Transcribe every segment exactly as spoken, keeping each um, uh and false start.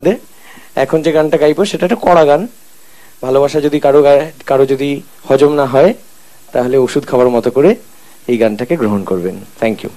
এখন যে গানটা গাইবো সেটা একটা কড়া গান। ভালোবাসা যদি কারো কারো যদি হজম না হয় তাহলে ওষুধ খাবার মতো করে এই গানটাকে গ্রহণ করবেন। Thank you.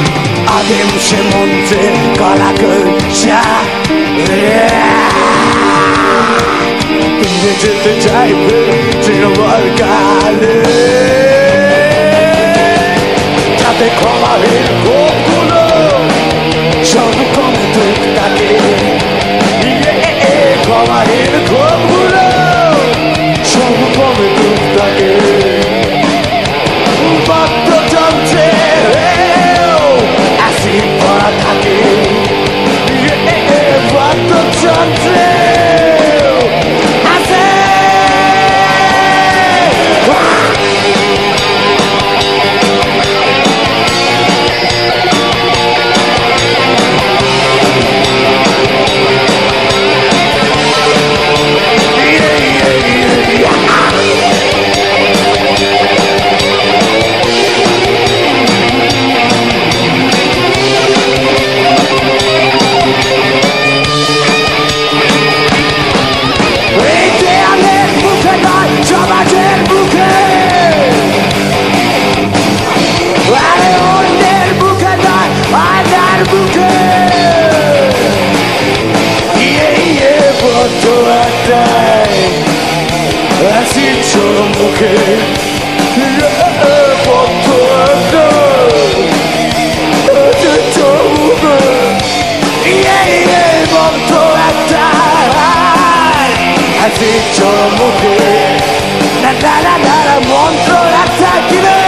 Adem se monte con la coccia. I paint আমার গালে যাতে ক্ষমাহীন ক্ষোভগুলো সব কমে দুঃখ থাকে ক্ষমাহীন ক্ষোভগুলো সব কমে দুঃখ থাকে বাদ্যযন্ত্রে অ্যাসিড ভরা থাকে বাদ্যযন্ত্রে Así solo mujer, por todo, así solo mujer, yeah yeah, por todo, así solo mujer, la la la la, monstruo la